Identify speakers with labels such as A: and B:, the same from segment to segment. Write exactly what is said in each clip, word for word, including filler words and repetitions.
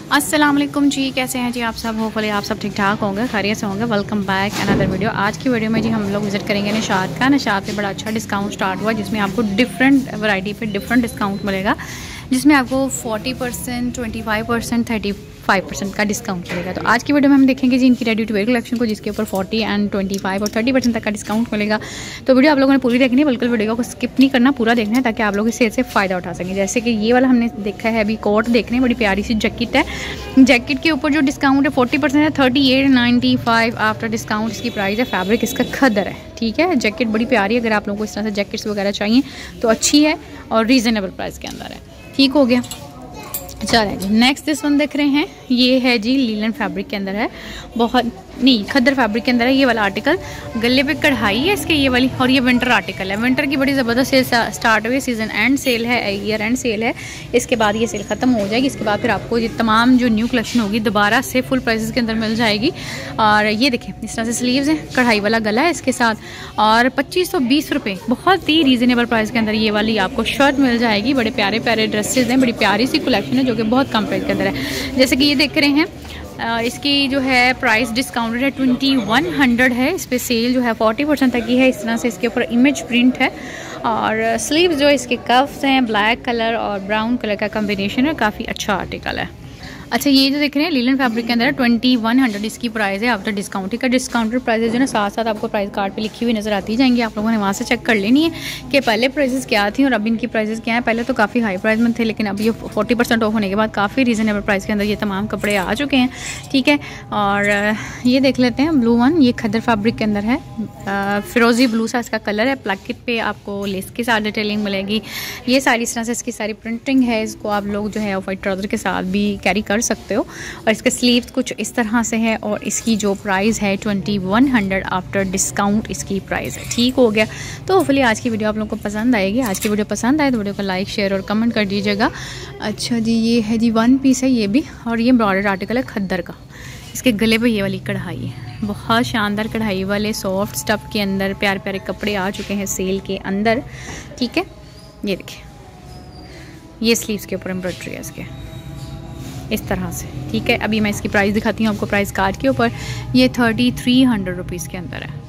A: अस्सलाम वालेकुम जी, कैसे हैं जी आप सब। होपफुली आप सब ठीक ठाक होंगे, खैरियत से होंगे। Welcome back another video. आज की वीडियो में जी हम लोग विजिट करेंगे निशात का। निशात पे बड़ा अच्छा डिस्काउंट स्टार्ट हुआ, जिसमें आपको डिफरेंट वैरायटी पे डिफरेंट डिस्काउंट मिलेगा, जिसमें आपको forty percent, twenty five percent, thirty five percent का डिस्काउंट मिलेगा। तो आज की वीडियो में हम देखेंगे जी इनकी रेडी टू वेयर कलेक्शन को, जिसके ऊपर फोर्टी एंड ट्वेंटी फाइव और थर्टी परसेंट तक का डिस्काउंट मिलेगा। तो वीडियो आप लोगों ने पूरी देखनी है, बिल्कुल वीडियो को स्किप नहीं करना, पूरा देखना है ताकि आप लोग इस सेल से फ़ायदा उठा सकें। जैसे कि ये वाला हमने देखा है अभी कोट देख रहे हैं, बड़ी प्यारी सी जैकेट है। जैकेट के ऊपर जो डिस्काउंट है फोर्टी परसेंट है, thirty eight ninety five after discount इसकी प्राइस है। फैब्रिक इसका खद्दर है, ठीक है। जैकेट बड़ी प्यारी है, अगर आप लोगों को इस तरह से जैकेट्स वगैरह चाहिए तो अच्छी है और रीज़नेबल प्राइस के अंदर है। ठीक हो गया, चलिए जी नेक्स्ट दिस वन देख रहे हैं। ये है जी लीलन फैब्रिक के अंदर है, बहुत नहीं खद्दर फैब्रिक के अंदर है। ये वाला आर्टिकल गले पे कढ़ाई है इसके, ये वाली, और ये विंटर आर्टिकल है। विंटर की बड़ी ज़बरदस्त सेल स्टार्ट हुई, सीजन एंड सेल है, ईयर एंड सेल है। इसके बाद ये सेल ख़त्म हो जाएगी, इसके बाद फिर आपको ये तमाम जो न्यू कलेक्शन होगी दोबारा से फुल प्राइसेस के अंदर मिल जाएगी। और ये देखें इस तरह से स्लीव्स हैं, कढ़ाई वाला गला है इसके साथ, और पच्चीस सौ बीस रुपये बहुत ही रीज़नेबल प्राइस के अंदर ये वाली आपको शर्ट मिल जाएगी। बड़े प्यारे प्यारे ड्रेसेस हैं, बड़ी प्यारी सी कलेक्शन है जो कि बहुत कम प्राइस के अंदर है। जैसे कि ये देख रहे हैं, इसकी जो है प्राइस डिस्काउंटेड है, ट्वेंटी वन हंड्रेड है। इस पर सेल जो है फोर्टी परसेंट तक की है। इस तरह से इसके ऊपर इमेज प्रिंट है, और स्लीव्स जो इसके कफ्स हैं ब्लैक कलर और ब्राउन कलर का कॉम्बिनेशन है, काफ़ी अच्छा आर्टिकल है। अच्छा, ये जो देख रहे हैं लीलन फैब्रिक के अंदर ट्वेंटी वन हंड्रेड इसकी प्राइस है आफ्टर डिस्काउंट। ठीक है, डिस्काउंटेड प्राइस जो है साथ साथ आपको प्राइस कार्ड पे लिखी हुई नजर आती जाएंगी, आप लोगों ने वहाँ से चेक कर लेनी है कि पहले प्राइसेस क्या थी और अब इनकी प्राइसेस क्या है। पहले तो काफ़ी हाई प्राइस में थे, लेकिन अब ये फोर्टी परसेंट ऑफ होने के बाद काफ़ी रीजनेबल प्राइस के अंदर ये तमाम कपड़े आ चुके हैं। ठीक है, और ये देख लेते हैं ब्लू वन, ये खद्दर फैब्रिक के अंदर है, फिरोजी ब्लू सा इसका कलर है। प्लाकेट पे आपको लेस के साथ डिटेलिंग मिलेगी। ये सारी इस तरह से इसकी सारी प्रिंटिंग है, इसको आप लोग जो है वाइट ट्राउजर के साथ भी कैरी कर सकते हो। और इसके स्लीव्स कुछ इस तरह से है, और इसकी जो प्राइस है twenty one hundred after discount इसकी प्राइस है। ठीक हो गया, तो होपफुली आज की वीडियो आप लोगों को पसंद आएगी। आज की वीडियो पसंद आए तो वीडियो को लाइक शेयर और कमेंट कर दीजिएगा। अच्छा जी, ये है जी वन पीस है ये भी, और ये एम्ब्रॉयडर्ड आर्टिकल है खद्दर का। इसके गले पे ये वाली कढ़ाई है, बहुत शानदार कढ़ाई वाले सॉफ्ट स्टफ के अंदर प्यारे प्यारे कपड़े आ चुके हैं सेल के अंदर। ठीक है, ये देखिए, ये स्लीव्स के ऊपर एम्ब्रॉयडरी है इसके इस तरह से। ठीक है, अभी मैं इसकी प्राइस दिखाती हूँ आपको प्राइस कार्ड के ऊपर। ये थर्टी थ्री हंड्रेड रुपीज़ के अंदर है।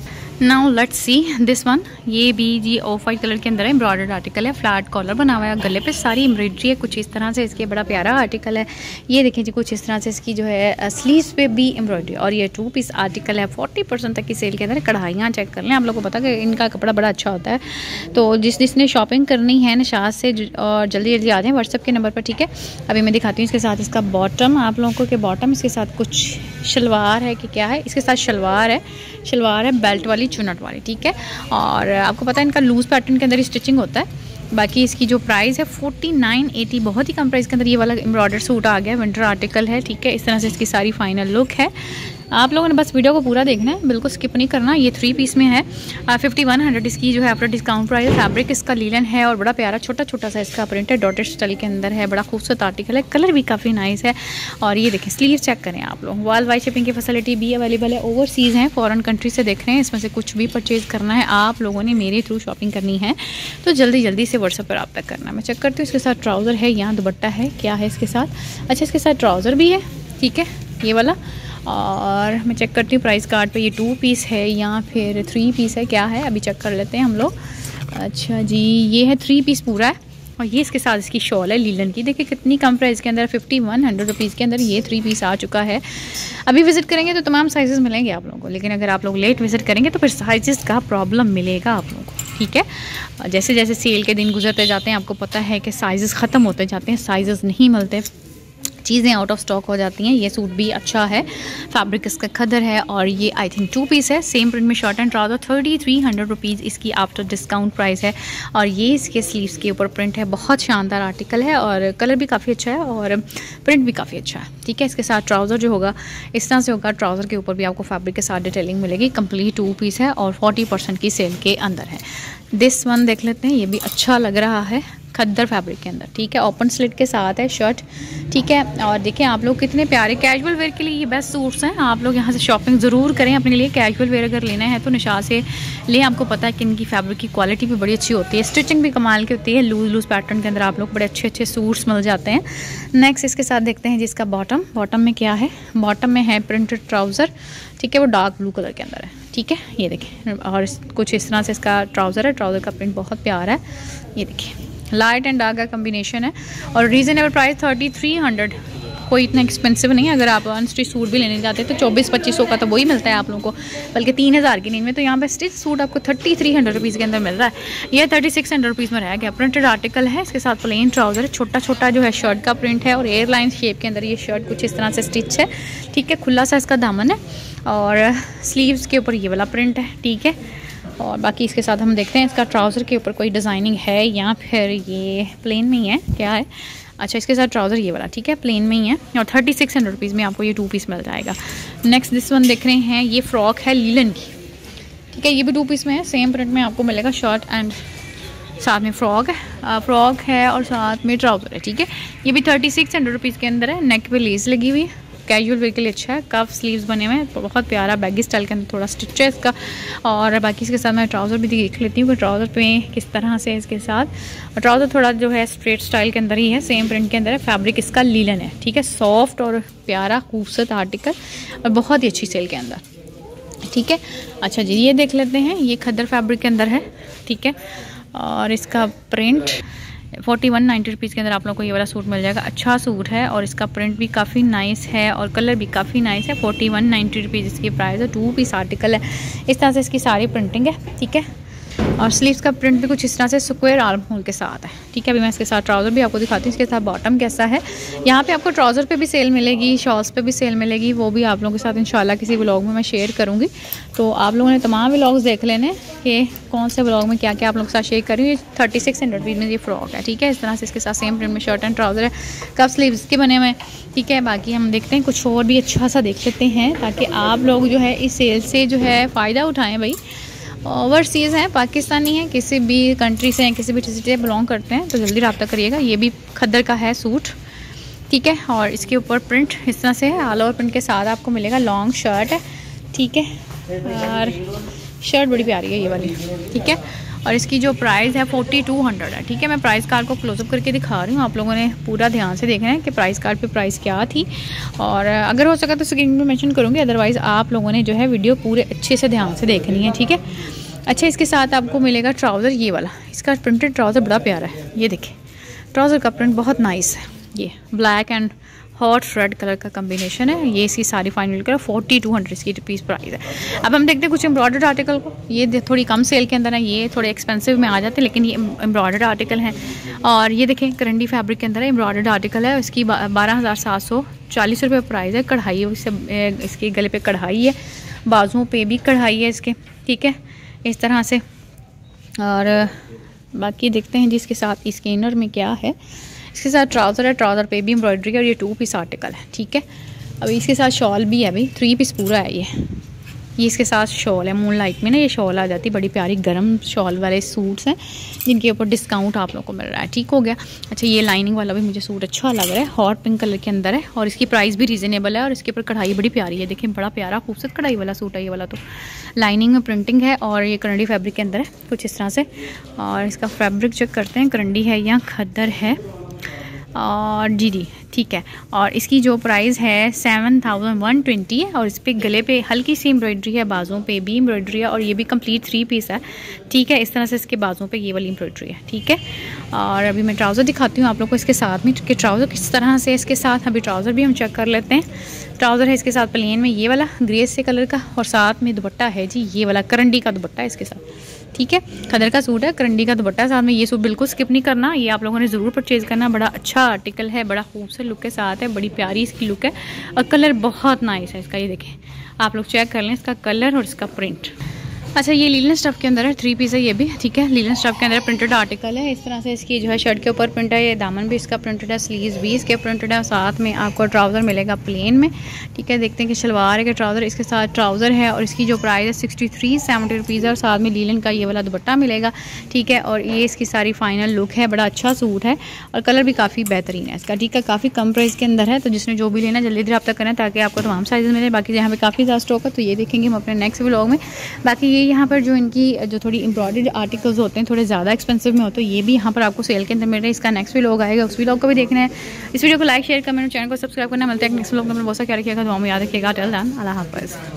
A: Now let's see this one, ये भी जी ऑफ वाइट कलर के अंदर है, एम्ब्रॉयडर्ड आर्टिकल है, फ्लैट कॉलर बना हुआ है, गले पे सारी एम्ब्रॉयडरी है कुछ इस तरह से। इसके बड़ा प्यारा आर्टिकल है। ये देखें जी कुछ इस तरह से इसकी जो है स्लीव्स पे भी एम्ब्रॉयडरी, और ये टू पीस आर्टिकल है। फोर्टी परसेंट तक की सेल के अंदर। कढ़ाइयाँ चेक कर लें, आप लोगों को पता है कि इनका कपड़ा बड़ा अच्छा होता है। तो जिस जिसने शॉपिंग करनी है निशात से, और जल्दी जल्दी आ जाएँ व्हाट्सएप के नंबर पर। ठीक है, अभी मैं दिखाती हूँ इसके साथ इसका बॉटम आप लोगों को, कि बॉटम इसके साथ कुछ शलवार है कि क्या है। इसके साथ शलवार है, शलवार है बेल्ट वाली चुनट वाली। ठीक है, और आपको पता है इनका लूज पैटर्न के अंदर स्टिचिंग होता है। बाकी इसकी जो प्राइस है फोर्टी नाइन एटी, बहुत ही कम प्राइस के अंदर ये वाला एम्ब्रॉयडर सूट आ गया, विंटर आर्टिकल है। ठीक है, इस तरह से इसकी सारी फाइनल लुक है। आप लोगों ने बस वीडियो को पूरा देखना है, बिल्कुल स्किप नहीं करना। ये थ्री पीस में है, फिफ्टी वन हंड्रेड इसकी जो है आफ्टर डिस्काउंट प्राइस। फैब्रिक इसका लीलन है और बड़ा प्यारा छोटा छोटा सा इसका प्रिंट है, डॉटेड स्टाइल के अंदर है। बड़ा खूबसूरत आर्टिकल है, कलर भी काफ़ी नाइस है। और ये देखें स्लीव चेक करें आप लोग, वर्ल्ड वाइड शिपिंग की फैसिलिटी भी अवेलेबल है। ओवरसीज़ हैं, फॉरेन कंट्री से देख रहे हैं, इसमें से कुछ भी परचेज़ करना है आप लोगों ने मेरे थ्रू शॉपिंग करनी है तो जल्दी जल्दी से व्हाट्सएप पर रब्ता करना। मैं चेक करती हूँ इसके साथ ट्राउज़र है, यहाँ दुपट्टा है, क्या है इसके साथ। अच्छा, इसके साथ ट्राउज़र भी है, ठीक है, ये वाला। और मैं चेक करती हूँ प्राइस कार्ड पे ये टू पीस है या फिर थ्री पीस है, क्या है अभी चेक कर लेते हैं हम लोग। अच्छा जी, ये है थ्री पीस पूरा है, और ये इसके साथ इसकी शॉल है लीलन की। देखिए कितनी कम प्राइस के अंदर, फिफ्टी वन हंड्रेड रुपीज़ के अंदर ये थ्री पीस आ चुका है। अभी विजिट करेंगे तो तमाम साइजेस मिलेंगे आप लोगों को, लेकिन अगर आप लोग लेट विजिट करेंगे तो फिर साइजेस का प्रॉब्लम मिलेगा आप लोगों को। ठीक है, जैसे जैसे सेल के दिन गुजरते जाते हैं आपको पता है कि साइजेस ख़त्म होते जाते हैं, साइजेस नहीं मिलते, चीज़ें आउट ऑफ स्टॉक हो जाती हैं। ये सूट भी अच्छा है, फैब्रिक इसका खद्दर है, और ये आई थिंक टू पीस है, सेम प्रिंट में short and trouser. Thirty three hundred rupees इसकी आफ्टर डिस्काउंट प्राइस है। और ये इसके स्लीव्स के ऊपर प्रिंट है, बहुत शानदार आर्टिकल है, और कलर भी काफ़ी अच्छा है और प्रिंट भी काफ़ी अच्छा है। ठीक है, इसके साथ ट्राउज़र जो होगा इस तरह से होगा, ट्राउज़र के ऊपर भी आपको फैब्रिक के साथ डिटेलिंग मिलेगी। कंप्लीट टू पीस है और फोर्टी परसेंट की सेल के अंदर है। दिस वन देख लेते हैं, ये भी अच्छा लग रहा है, खद्दर फैब्रिक के अंदर, ठीक है। ओपन स्लिट के साथ है शर्ट, ठीक है। और देखिए आप लोग कितने प्यारे कैजुअल वेयर के लिए ये बेस्ट सूट्स हैं। आप लोग यहाँ से शॉपिंग ज़रूर करें अपने लिए। कैजुअल वेयर अगर लेना है तो निशा से ले, आपको पता है कि इनकी फैब्रिक की क्वालिटी भी बड़ी अच्छी होती है, स्टिचिंग भी कमाल की होती है। लूज लूज पैटर्न के अंदर आप लोग बड़े अच्छे अच्छे सूट्स मिल जाते हैं। नेक्स्ट इसके साथ देखते हैं जिसका बॉटम, बॉटम में क्या है, बॉटम में है प्रिंटेड ट्राउज़र, ठीक है। वो डार्क ब्लू कलर के अंदर है, ठीक है। ये देखिए, और कुछ इस तरह से इसका ट्राउज़र है। ट्राउज़र का प्रिंट बहुत प्यारा है, ये देखिए लाइट एंड डार्क का कम्बिनेशन है। और reasonable price thirty three hundred, कोई इतना एक्सपेंसिव नहीं है। अगर आप अनस्टिच सूट भी लेने जाते हैं तो चौबीस पच्चीस सौ का तो वही मिलता है आप लोगों को, बल्कि तीन हज़ार की रेंज में। तो यहाँ पे स्टिच सूट आपको थर्टी थ्री हंड्रेड रुपीज़ के अंदर मिल रहा है। ये थर्टी सिक्स हंड्रेड रुपीज़ में रह गया। प्रिंटेड आर्टिकल है, इसके साथ प्लेन ट्राउज़र है, छोटा छोटा जो है शर्ट का प्रिंट है और एयरलाइन शेप के अंदर ये शर्ट कुछ इस तरह से स्टिच है, ठीक है। खुला सा इसका दामन है और स्लीव्स के ऊपर ये वाला प्रिंट है, ठीक है। और बाकी इसके साथ हम देखते हैं इसका ट्राउज़र के ऊपर कोई डिज़ाइनिंग है या फिर ये प्लेन में ही है, क्या है। अच्छा, इसके साथ ट्राउज़र ये वाला, ठीक है, प्लेन में ही है। और थर्टी सिक्स हंड्रेड रुपीज़ में आपको ये टू पीस मिल जाएगा। नेक्स्ट दिस वन देख रहे हैं, ये फ्रॉक है लीलन की, ठीक है। ये भी टू पीस में है, सेम प्रिंट में आपको मिलेगा। शर्ट एंड साथ में फ्रॉक है, फ्रॉक है और साथ में ट्राउज़र है, ठीक है। ये भी थर्टी सिक्स हंड्रेड रुपीज़ के अंदर है। नेक पे लेस लगी हुई है, कैजुअल वेयर के लिए अच्छा है। कफ स्लीव्स बने हुए हैं, बहुत प्यारा बैगी स्टाइल के अंदर थोड़ा स्टिच है इसका। और बाकी इसके साथ मैं ट्राउज़र भी देख लेती हूँ कि ट्राउज़र पे किस तरह से है इसके साथ। और ट्राउज़र थोड़ा जो है स्ट्रेट स्टाइल के अंदर ही है, सेम प्रिंट के अंदर है। फैब्रिक इसका लीलन है, ठीक है। सॉफ्ट और प्यारा खूबसूरत आर्टिकल और बहुत ही अच्छी सेल के अंदर, ठीक है। अच्छा जी, ये देख लेते हैं, ये खद्दर फैब्रिक के अंदर है, ठीक है। और इसका print forty one ninety rupees के अंदर आप लोगों को ये वाला सूट मिल जाएगा। अच्छा सूट है और इसका प्रिंट भी काफ़ी नाइस है और कलर भी काफ़ी नाइस है। फोर्टी वन नाइन्टी रुपीज़ इसकी प्राइस है। टू पीस आर्टिकल है, इस तरह से इसकी सारी प्रिंटिंग है, ठीक है। और स्लीव्स का प्रिंट भी कुछ इस तरह से स्क्वायर आर्म होल के साथ है, ठीक है। अभी मैं इसके साथ ट्राउज़र भी आपको दिखाती हूँ, इसके साथ बॉटम कैसा है। यहाँ पे आपको ट्राउज़र पे भी सेल मिलेगी, शॉल्स पे भी सेल मिलेगी, वो भी आप लोगों के साथ इंशाल्लाह किसी व्लॉग में मैं शेयर करूँगी। तो आप लोगों ने तमाम व्लॉग्स देख लेने कि कौन से व्लॉग में क्या क्या आप लोगों के साथ शेयर करूँ। ये थर्टी सिक्स हंड्रेड रुपीज़ में ये फ्रॉक है, ठीक है। इस तरह से इसके साथ सेम प्रिंट में शर्ट एंड ट्राउज़र है, कप स्लीव्स के बने हुए हैं, ठीक है। बाकी हम देखते हैं कुछ और भी अच्छा सा देख लेते हैं, ताकि आप लोग जो है इस सेल से जो है फ़ायदा उठाएँ। भाई ओवरसीज़ हैं, पाकिस्तानी हैं, किसी भी कंट्री से हैं, किसी भी सिटी से बिलोंग करते हैं तो जल्दी रब्ता करिएगा। ये भी खद्दर का है सूट, ठीक है। और इसके ऊपर प्रिंट इस तरह से है, ऑल ओवर प्रिंट के साथ आपको मिलेगा। लॉन्ग शर्ट है, ठीक है। और शर्ट बड़ी प्यारी है ये वाली, ठीक है। और इसकी जो प्राइस है फोर्टी टू हंड्रेड है, ठीक है। मैं प्राइस कार्ड को क्लोजअप करके दिखा रही हूँ, आप लोगों ने पूरा ध्यान से देखना है कि प्राइस कार्ड पे प्राइस क्या थी। और अगर हो सका तो स्क्रीन में मेंशन करूँगी, अदरवाइज़ आप लोगों ने जो है वीडियो पूरे अच्छे से ध्यान से देखनी है, ठीक है। अच्छा, इसके साथ आपको मिलेगा ट्राउज़र ये वाला, इसका प्रिंटेड ट्राउज़र बड़ा प्यारा है, ये देखिए ट्राउज़र का प्रिंट बहुत नाइस है। ये black and hot red colour का कम्बिनेशन है। ये इसकी सारी फाइनल कर फोर्टी टू हंड्रेड इसकी रुपीज़ प्राइस है। अब हम देखते हैं कुछ एम्ब्रॉयडर्ड आर्टिकल को। ये थोड़ी कम सेल के अंदर है, ये थोड़े एक्सपेंसिव में आ जाते हैं, लेकिन ये एम्ब्रॉयडर्ड आर्टिकल हैं। और ये देखें करंडी फैब्रिक के अंदर है, एम्ब्रॉयडर्ड आर्टिकल है। इसकी बारह हज़ार सात सौ चालीस रुपये प्राइस है। कढ़ाई है, इसके गले पे कढ़ाई है, बाजुओं पे भी कढ़ाई है इसके, ठीक है, इस तरह से। और बाकी देखते हैं जिसके साथ इसके इनर में क्या है। इसके साथ ट्राउज़र है, ट्राउज़र पे भी एम्ब्रॉयडरी है और ये टू पीस आर्टिकल है, ठीक है। अभी इसके साथ शॉल भी है, अभी थ्री पीस पूरा है ये ये इसके साथ शॉल है। मून लाइट में ना ये शॉल आ जाती है, बड़ी प्यारी गर्म शॉल वाले सूट्स हैं जिनके ऊपर डिस्काउंट आप लोगों को मिल रहा है, ठीक हो गया। अच्छा, ये लाइनिंग वाला भी मुझे सूट अच्छा लग रहा है, हॉट पिंक कलर के अंदर है और इसकी प्राइस भी रीज़नेबल है। और इसके ऊपर कढ़ाई बड़ी प्यारी है, देखिए बड़ा प्यारा खूबसूरत कढ़ाई वाला सूट है ये वाला। तो लाइनिंग में प्रिंटिंग है और ये करंडी फैब्रिक के अंदर है कुछ इस तरह से। और इसका फैब्रिक चेक करते हैं, करंडी है या खद्दर है, और जी जी ठीक है। और इसकी जो प्राइस है सेवन थाउजेंड वन ट्वेंटी है। और इस पर गले पे हल्की सी एम्ब्रॉयडरी है, बाजुओं पे भी एम्ब्रॉयडरी है और ये भी कंप्लीट थ्री पीस है, ठीक है। इस तरह से इसके बाजुओं पे ये वाली एम्ब्रॉयडरी है, ठीक है। और अभी मैं ट्राउज़र दिखाती हूँ आप लोग को इसके साथ में कि ट्राउज़र किस तरह से इसके साथ। अभी ट्राउज़र भी हम चेक कर लेते हैं। ट्राउज़र है इसके साथ प्लेन में ये वाला ग्रे से कलर का, और साथ में दुपट्टा है जी ये वाला करंडी का दुपट्टा है इसके साथ, ठीक है। खदर का सूट है, करंडी का दुपट्टा साथ में। ये सूट बिल्कुल स्किप नहीं करना, ये आप लोगों ने ज़रूर परचेज़ करना। बड़ा अच्छा आर्टिकल है, बड़ा खूबसूरत लुक के साथ है, बड़ी प्यारी इसकी लुक है और कलर बहुत नाइस है इसका। ये देखें आप लोग चेक कर लें इसका कलर और इसका प्रिंट। अच्छा ये लीलन स्टफ के अंदर है, थ्री पीस है ये भी, ठीक है। लीलन स्टफ के अंदर प्रिंटेड आर्टिकल है। इस तरह से इसकी जो है शर्ट के ऊपर प्रिंट है, ये दामन भी इसका प्रिंटेड है, स्लीव्स भी इसके प्रिंटेड है और साथ में आपको ट्राउज़र मिलेगा प्लेन में, ठीक है। देखते हैं कि शलवार है कि ट्राउज़र, इसके साथ ट्राउज़र है और इसकी जो प्राइस है सिक्सटी थ्री सेवेंटी रुपीज़ है और साथ में लीलन का ये वाला दुपट्टा मिलेगा, ठीक है। और ये इसकी सारी फाइनल लुक है, बड़ा अच्छा सूट है और कलर भी काफ़ी बेहतरीन है इसका, ठीक है। काफ़ी कम प्राइस के अंदर है, तो जिसने जो भी लेना जल्दी रब्ता करना ताकि आपको तमाम साइज़ मिले। बाकी यहाँ पे काफ़ी ज़्यादा स्टॉक है, तो ये देखेंगे हम अपने नेक्स्ट व्लॉग में। बाकी ये यहाँ पर जो इनकी जो थोड़ी एम्ब्रॉयडर्ड आर्टिकल्स होते हैं थोड़े ज़्यादा एक्सपेंसिव में होते हैं, ये भी यहाँ पर आपको सेल के अंदर मिल रहे हैं। इसका नेक्स्ट व्लॉग आएगा, उस व्लॉग को भी देखना है। इस वीडियो को लाइक शेयर कमेंट चैनल को सब्सक्राइब करना। मिलते हैं नेक्स्ट व्लॉग में। बहुत सा क्या रखिएगा, दुआ में याद रखिएगा। टिल देन अल्लाह हाफ़िज़।